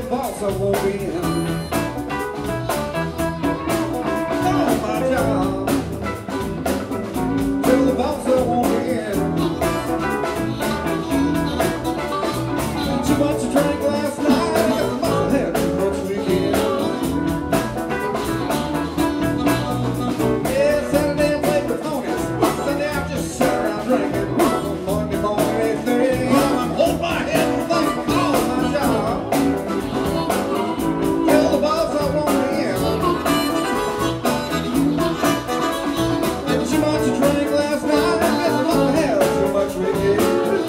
boss I won't be in. Call my job. Tell the boss I won't be in. Too much to drink last night. I got the muscle head too much weekend. Yeah, Saturday I played with ponies. Sunday I just sat around drinking. Monday morning, 8:30 a.m. I'm holding my head and think, call my job. Tell the boss I won't be in. Had too much to drink last night. I guess the muscle head too much weekend.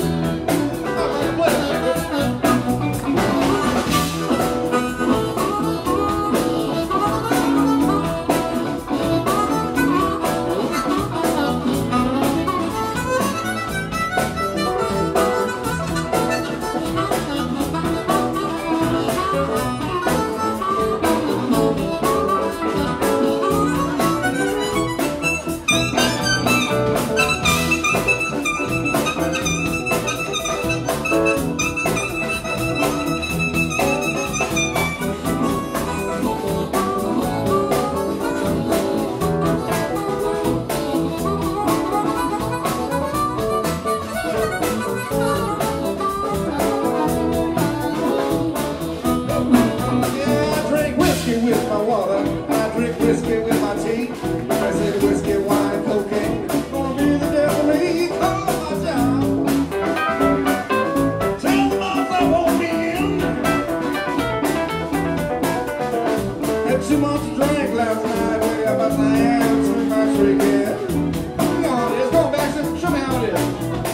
With my water, I drink whiskey with my tea. I said whiskey, wine, cocaine. Gonna be the devil me. Call my job. Tell the boss I won't be in. Had too much to drink last night. Way up at the hand, too much weekend. Come on, let's go back. Show me how it is.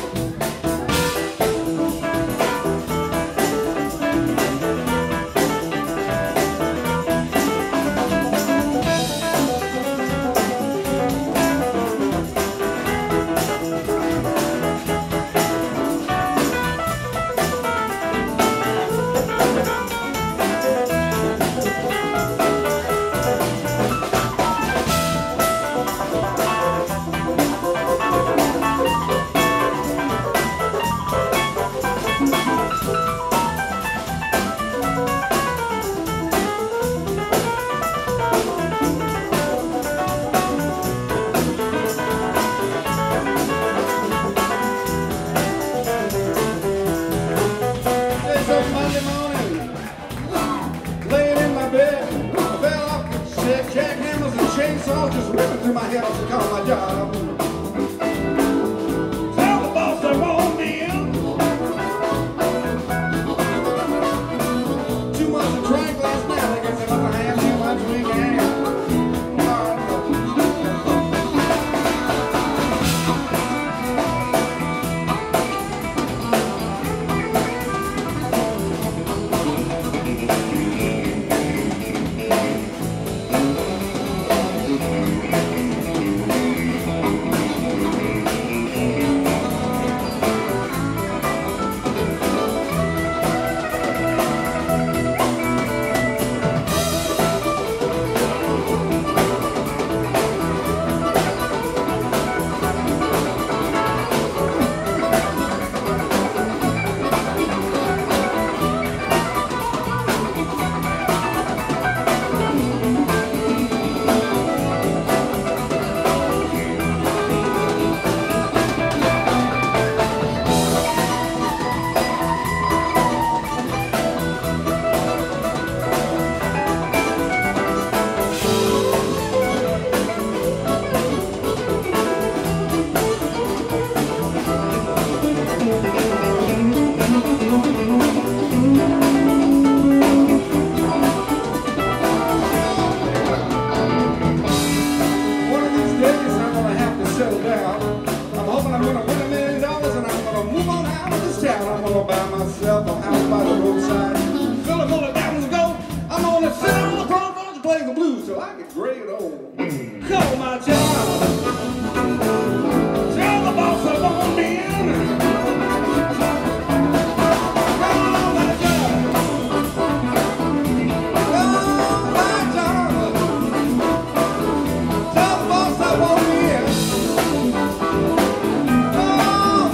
Chainsaw just ripping through my head off to call my job. Tell the boss I won't be in. Too much to drink last night. I guess if I have too much weekend.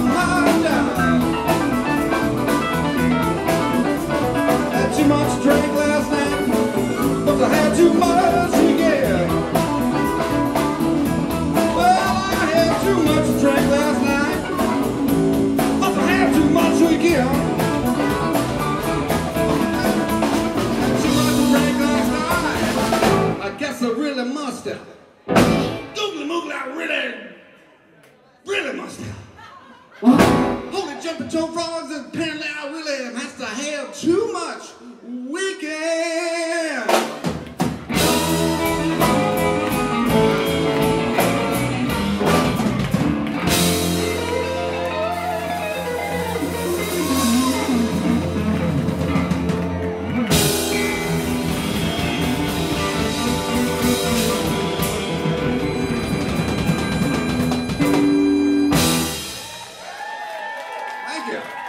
Too much drink. must have. Googly moogly, I really must have. Holy jumping toe frogs, and apparently I really has to have too much weekend. Thank you.